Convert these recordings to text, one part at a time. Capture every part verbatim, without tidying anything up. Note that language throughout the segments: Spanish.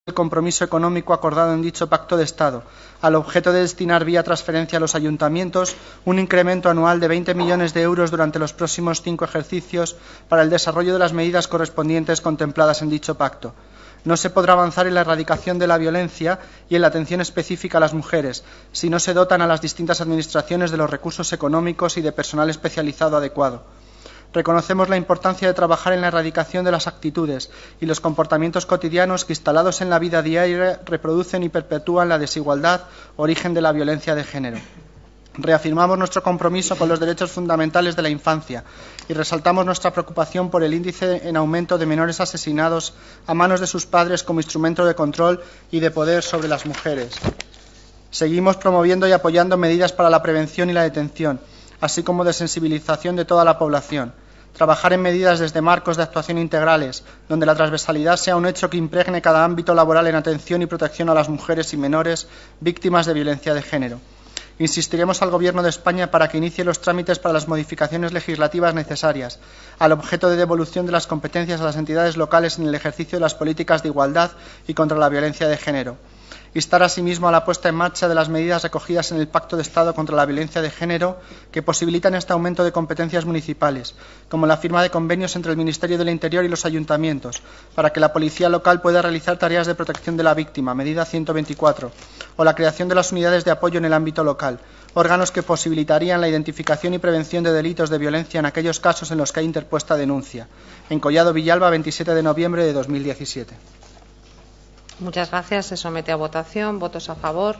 el compromiso económico acordado en dicho Pacto de Estado, al objeto de destinar vía transferencia a los ayuntamientos un incremento anual de veinte millones de euros durante los próximos cinco ejercicios para el desarrollo de las medidas correspondientes contempladas en dicho pacto. No se podrá avanzar en la erradicación de la violencia y en la atención específica a las mujeres si no se dotan a las distintas administraciones de los recursos económicos y de personal especializado adecuado. Reconocemos la importancia de trabajar en la erradicación de las actitudes y los comportamientos cotidianos que, instalados en la vida diaria, reproducen y perpetúan la desigualdad, origen de la violencia de género. Reafirmamos nuestro compromiso con los derechos fundamentales de la infancia y resaltamos nuestra preocupación por el índice en aumento de menores asesinados a manos de sus padres como instrumento de control y de poder sobre las mujeres. Seguimos promoviendo y apoyando medidas para la prevención y la detención, así como de sensibilización de toda la población. Trabajar en medidas desde marcos de actuación integrales, donde la transversalidad sea un hecho que impregne cada ámbito laboral en atención y protección a las mujeres y menores víctimas de violencia de género. Insistiremos al Gobierno de España para que inicie los trámites para las modificaciones legislativas necesarias, al objeto de devolución de las competencias a las entidades locales en el ejercicio de las políticas de igualdad y contra la violencia de género. Instar asimismo a la puesta en marcha de las medidas recogidas en el Pacto de Estado contra la Violencia de Género que posibilitan este aumento de competencias municipales, como la firma de convenios entre el Ministerio del Interior y los ayuntamientos, para que la policía local pueda realizar tareas de protección de la víctima, medida ciento veinticuatro, o la creación de las unidades de apoyo en el ámbito local, órganos que posibilitarían la identificación y prevención de delitos de violencia en aquellos casos en los que hay interpuesta denuncia. En Collado Villalba, veintisiete de noviembre de dos mil diecisiete. Muchas gracias. Se somete a votación. ¿Votos a favor?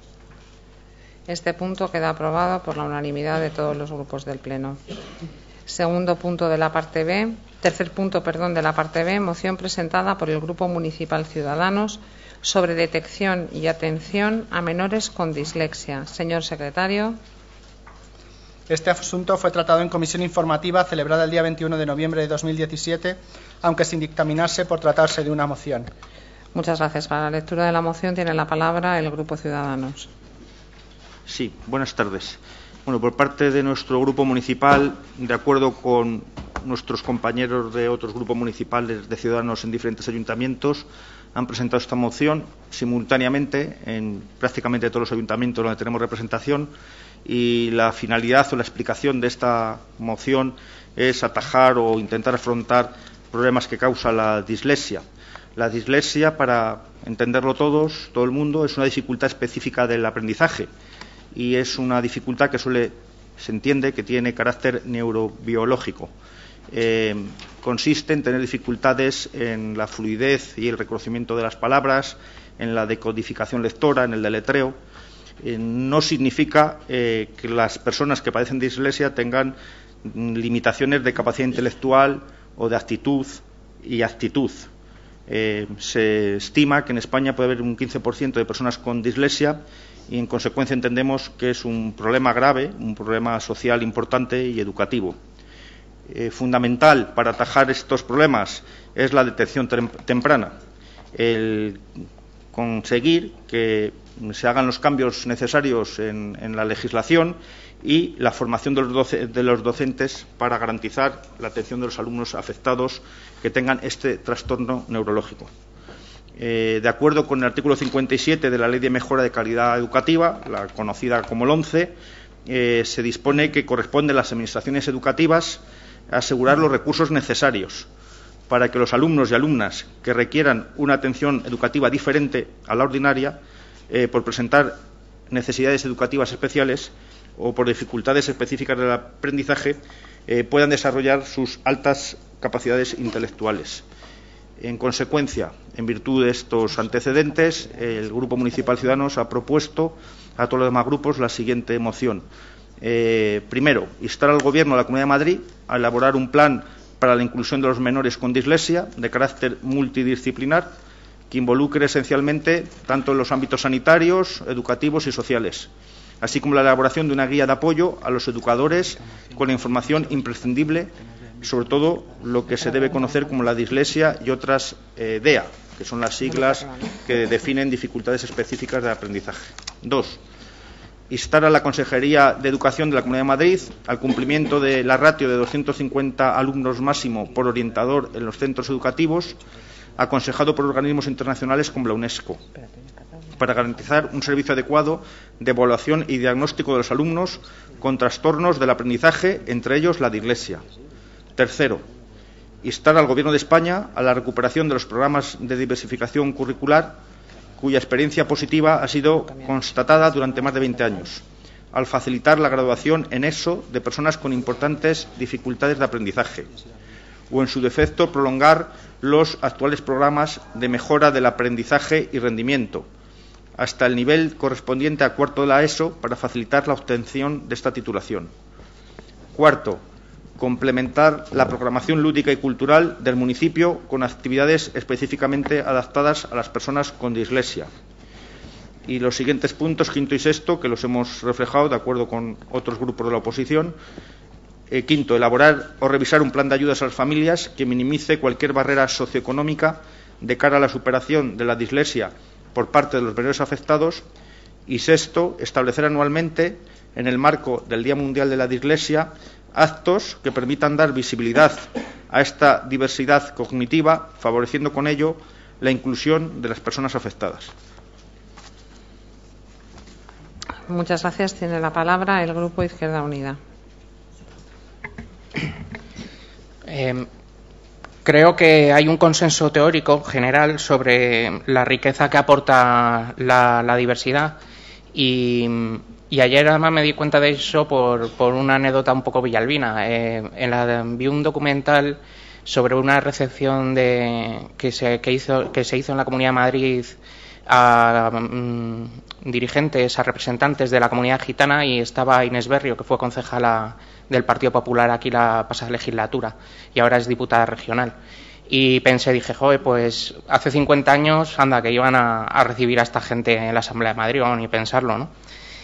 Este punto queda aprobado por la unanimidad de todos los grupos del Pleno. Segundo punto de la parte B. Tercer punto, perdón, de la parte B. Moción presentada por el Grupo Municipal Ciudadanos sobre detección y atención a menores con dislexia. Señor secretario. Este asunto fue tratado en comisión informativa celebrada el día veintiuno de noviembre de dos mil diecisiete, aunque sin dictaminarse por tratarse de una moción. Muchas gracias. Para la lectura de la moción tiene la palabra el Grupo Ciudadanos. Sí, buenas tardes. Bueno, por parte de nuestro Grupo Municipal, de acuerdo con nuestros compañeros de otros grupos municipales de Ciudadanos en diferentes ayuntamientos, han presentado esta moción simultáneamente en prácticamente todos los ayuntamientos donde tenemos representación, y la finalidad o la explicación de esta moción es atajar o intentar afrontar problemas que causa la dislexia. La dislexia, para entenderlo todos, todo el mundo, es una dificultad específica del aprendizaje y es una dificultad que suele, se entiende que tiene carácter neurobiológico. Eh, consiste en tener dificultades en la fluidez y el reconocimiento de las palabras, en la decodificación lectora, en el deletreo. Eh, no significa eh, que las personas que padecen dislexia tengan limitaciones de capacidad intelectual o de actitud y actitud. Eh, se estima que en España puede haber un quince por ciento de personas con dislexia y, en consecuencia, entendemos que es un problema grave, un problema social importante y educativo. Eh, fundamental para atajar estos problemas es la detección temprana, el conseguir que se hagan los cambios necesarios en, en la legislación y la formación de los, doce, de los docentes para garantizar la atención de los alumnos afectados que tengan este trastorno neurológico. Eh, de acuerdo con el artículo cincuenta y siete de la Ley de Mejora de Calidad Educativa, la conocida como LOMCE, eh, se dispone que corresponde a las administraciones educativas asegurar los recursos necesarios para que los alumnos y alumnas que requieran una atención educativa diferente a la ordinaria, eh, por presentar necesidades educativas especiales o por dificultades específicas del aprendizaje, eh, puedan desarrollar sus altas capacidades intelectuales. En consecuencia, en virtud de estos antecedentes, el Grupo Municipal Ciudadanos ha propuesto a todos los demás grupos la siguiente moción. Eh, primero, instar al Gobierno de la Comunidad de Madrid a elaborar un plan para la inclusión de los menores con dislexia de carácter multidisciplinar que involucre esencialmente tanto en los ámbitos sanitarios, educativos y sociales, así como la elaboración de una guía de apoyo a los educadores con la información imprescindible, sobre todo lo que se debe conocer como la dislexia y otras eh, D E A, que son las siglas que definen dificultades específicas de aprendizaje. Dos, instar a la Consejería de Educación de la Comunidad de Madrid al cumplimiento de la ratio de doscientos cincuenta alumnos máximo por orientador en los centros educativos, aconsejado por organismos internacionales como la UNESCO, para garantizar un servicio adecuado de evaluación y diagnóstico de los alumnos con trastornos del aprendizaje, entre ellos la dislexia. Tercero, instar al Gobierno de España a la recuperación de los programas de diversificación curricular, cuya experiencia positiva ha sido constatada durante más de veinte años, al facilitar la graduación en ESO de personas con importantes dificultades de aprendizaje, o en su defecto prolongar los actuales programas de mejora del aprendizaje y rendimiento hasta el nivel correspondiente a cuarto de la ESO para facilitar la obtención de esta titulación. Cuarto, complementar la programación lúdica y cultural del municipio con actividades específicamente adaptadas a las personas con dislexia. Y los siguientes puntos, quinto y sexto, que los hemos reflejado de acuerdo con otros grupos de la oposición. Eh, quinto, elaborar o revisar un plan de ayudas a las familias que minimice cualquier barrera socioeconómica de cara a la superación de la dislexia por parte de los menores afectados. Y sexto, establecer anualmente, en el marco del Día Mundial de la Dislexia, actos que permitan dar visibilidad a esta diversidad cognitiva, favoreciendo con ello la inclusión de las personas afectadas. Muchas gracias. Tiene la palabra el Grupo Izquierda Unida. Eh, creo que hay un consenso teórico general sobre la riqueza que aporta la, la diversidad y, y ayer además me di cuenta de eso por, por una anécdota un poco villalbina. Eh, en la, vi un documental sobre una recepción de, que, se, que, hizo, que se hizo en la Comunidad de Madrid a um, dirigentes, a representantes de la comunidad gitana, y estaba Inés Berrio, que fue concejala del Partido Popular aquí la pasada legislatura y ahora es diputada regional. Y pensé, dije, joder, pues hace cincuenta años, anda, que iban a, a recibir a esta gente en la Asamblea de Madrid, o ni pensarlo, ¿no?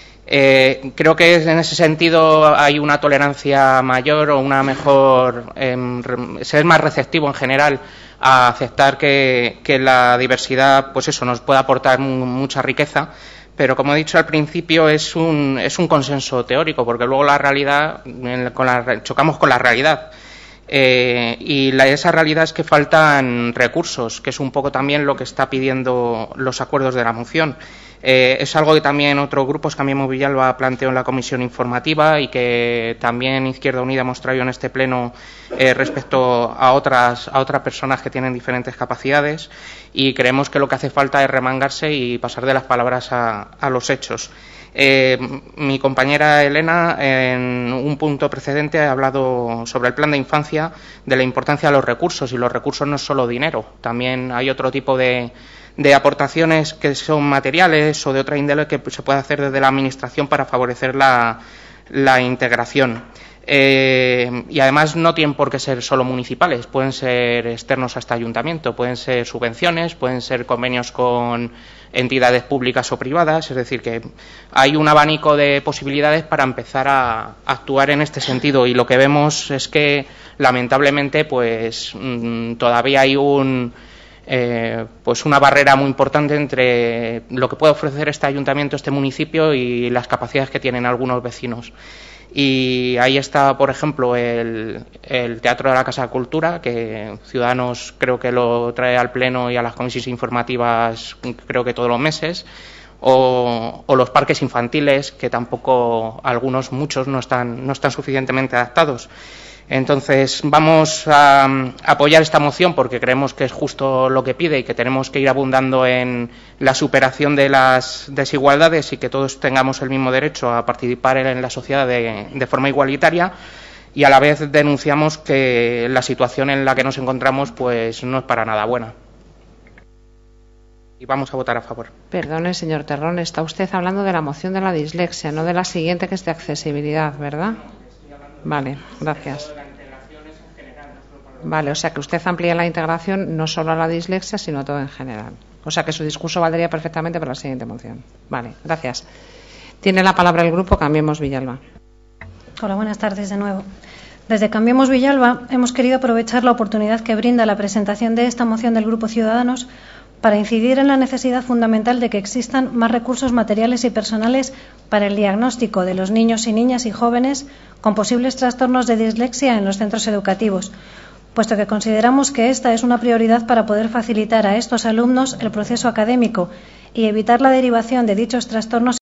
Eh, creo que en ese sentido hay una tolerancia mayor o una mejor, eh, ser más receptivo en general a aceptar que, que la diversidad, pues eso, nos puede aportar mucha riqueza, pero como he dicho al principio es un, es un consenso teórico, porque luego la realidad, con la, chocamos con la realidad. Eh, y la, esa realidad es que faltan recursos, que es un poco también lo que está pidiendo los acuerdos de la moción. Eh, es algo que también otros grupos, Cambiemos Villalba planteó en la comisión informativa y que también Izquierda Unida hemos traído en este pleno eh, respecto a otras, a otras personas que tienen diferentes capacidades, y creemos que lo que hace falta es remangarse y pasar de las palabras a, a los hechos. Eh, mi compañera Elena, en un punto precedente, ha hablado sobre el plan de infancia, de la importancia de los recursos, y los recursos no es solo dinero, también hay otro tipo de, de aportaciones que son materiales o de otra índole que se puede hacer desde la Administración para favorecer la, la integración. Eh, y además no tienen por qué ser solo municipales, pueden ser externos a este ayuntamiento, pueden ser subvenciones, pueden ser convenios con entidades públicas o privadas, es decir, que hay un abanico de posibilidades para empezar a actuar en este sentido, y lo que vemos es que lamentablemente pues mmm, todavía hay un eh, pues una barrera muy importante entre lo que puede ofrecer este ayuntamiento, este municipio, y las capacidades que tienen algunos vecinos. Y ahí está, por ejemplo, el, el Teatro de la Casa de Cultura, que Ciudadanos creo que lo trae al Pleno y a las comisiones informativas creo que todos los meses, o, o los parques infantiles, que tampoco, algunos, muchos, no están, no están suficientemente adaptados. Entonces, vamos a, a apoyar esta moción porque creemos que es justo lo que pide y que tenemos que ir abundando en la superación de las desigualdades y que todos tengamos el mismo derecho a participar en la sociedad de, de forma igualitaria, y a la vez denunciamos que la situación en la que nos encontramos pues no es para nada buena. Y vamos a votar a favor. Perdone, señor Terrón, está usted hablando de la moción de la dislexia, no de la siguiente, que es de accesibilidad, ¿verdad? Vale, gracias. Vale, o sea que usted amplía la integración no solo a la dislexia, sino a todo en general. O sea que su discurso valdría perfectamente para la siguiente moción. Vale, gracias. Tiene la palabra el grupo Cambiemos Villalba. Hola, buenas tardes de nuevo. Desde Cambiemos Villalba hemos querido aprovechar la oportunidad que brinda la presentación de esta moción del Grupo Ciudadanos para incidir en la necesidad fundamental de que existan más recursos materiales y personales para el diagnóstico de los niños y niñas y jóvenes con posibles trastornos de dislexia en los centros educativos, puesto que consideramos que esta es una prioridad para poder facilitar a estos alumnos el proceso académico y evitar la derivación de dichos trastornos